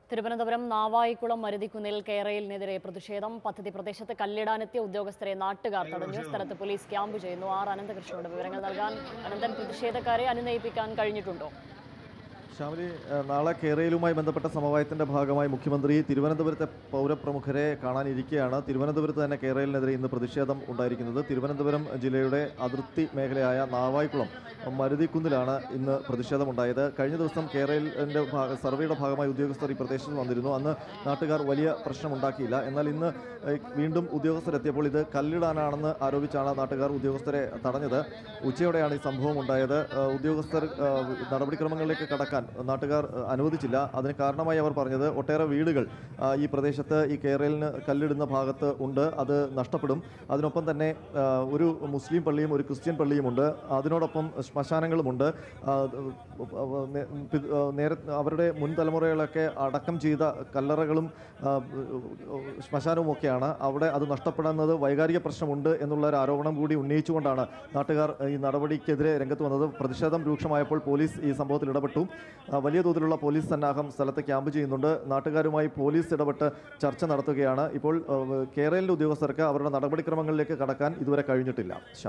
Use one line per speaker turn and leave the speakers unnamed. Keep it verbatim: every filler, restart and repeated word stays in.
തിരുവനന്തപുരം നാവായിക്കുളം മരുതിക്കുന്നിൽ കേരളിനെതിരെ പ്രതിഷേധം. പദ്ധതി പ്രദേശത്ത് കല്ലിടാനെത്തിയ ഉദ്യോഗസ്ഥരെ നാട്ടുകാർ തടഞ്ഞു. സ്ഥലത്ത് പോലീസ് ക്യാമ്പ് ചെയ്യുന്നു. ആർ അനന്തകൃഷ്ണനോട് വിവരങ്ങൾ നൽകാൻ. അനന്തൻ, പ്രതിഷേധക്കാരെ അനുനയിപ്പിക്കാൻ കഴിഞ്ഞിട്ടുണ്ടോ?
ശ്യാമിലി, നാളെ കേരളവുമായി ബന്ധപ്പെട്ട സമവായത്തിൻ്റെ ഭാഗമായി മുഖ്യമന്ത്രി തിരുവനന്തപുരത്തെ പൗരപ്രമുഖരെ കാണാനിരിക്കെയാണ് തിരുവനന്തപുരത്ത് തന്നെ കേരളിനെതിരെ ഇന്ന് പ്രതിഷേധം ഉണ്ടായിരിക്കുന്നത്. തിരുവനന്തപുരം ജില്ലയുടെ അതിർത്തി മേഖലയായ നാവായിക്കുളം മരുതിക്കുന്നിലാണ് ഇന്ന് പ്രതിഷേധമുണ്ടായത്. കഴിഞ്ഞ ദിവസം കേരളിൻ്റെ സർവേയുടെ ഭാഗമായി ഉദ്യോഗസ്ഥർ ഈ പ്രദേശത്ത് വന്നിരുന്നു. അന്ന് നാട്ടുകാർ വലിയ പ്രശ്നമുണ്ടാക്കിയില്ല. എന്നാൽ ഇന്ന് വീണ്ടും ഉദ്യോഗസ്ഥരെത്തിയപ്പോൾ ഇത് കല്ലിടാനാണെന്ന് ആരോപിച്ചാണ് നാട്ടുകാർ ഉദ്യോഗസ്ഥരെ തടഞ്ഞത്. ഉച്ചയോടെയാണ് ഈ സംഭവം ഉണ്ടായത്. ഉദ്യോഗസ്ഥർ നടപടിക്രമങ്ങളിലേക്ക് കടക്കാൻ നാട്ടുകാർ അനുവദിച്ചില്ല. അതിന് കാരണമായി അവർ പറഞ്ഞത് ഒട്ടേറെ വീടുകൾ ഈ പ്രദേശത്ത് ഈ കേരളിന് കല്ലിടുന്ന ഭാഗത്ത് ഉണ്ട്, അത് നഷ്ടപ്പെടും. അതിനൊപ്പം തന്നെ ഒരു മുസ്ലിം പള്ളിയും ഒരു ക്രിസ്ത്യൻ പള്ളിയുമുണ്ട്, അതിനോടൊപ്പം ശ്മശാനങ്ങളുമുണ്ട്. നേരെ അവരുടെ മുൻ തലമുറകളൊക്കെ അടക്കം ചെയ്ത കല്ലറകളും ശ്മശാനവും ഒക്കെയാണ് അവിടെ. അത് നഷ്ടപ്പെടുന്നത് വൈകാരിക പ്രശ്നമുണ്ട് എന്നുള്ള ഒരു ആരോപണം കൂടി ഉന്നയിച്ചുകൊണ്ടാണ് നാട്ടുകാർ ഈ നടപടിക്കെതിരെ രംഗത്ത് വന്നത്. പ്രതിഷേധം രൂക്ഷമായപ്പോൾ പോലീസ് ഈ സംഭവത്തിൽ ഇടപെട്ടു. വലിയ തോതിലുള്ള പോലീസ് സന്നാഹം സ്ഥലത്ത് ക്യാമ്പ് ചെയ്യുന്നുണ്ട്. നാട്ടുകാരുമായി പോലീസ് ഇടപെട്ട് ചർച്ച നടത്തുകയാണ്. ഇപ്പോൾ കേരളിലെ ഉദ്യോഗസ്ഥർക്ക് അവരുടെ നടപടിക്രമങ്ങളിലേക്ക് കടക്കാൻ ഇതുവരെ കഴിഞ്ഞിട്ടില്ല.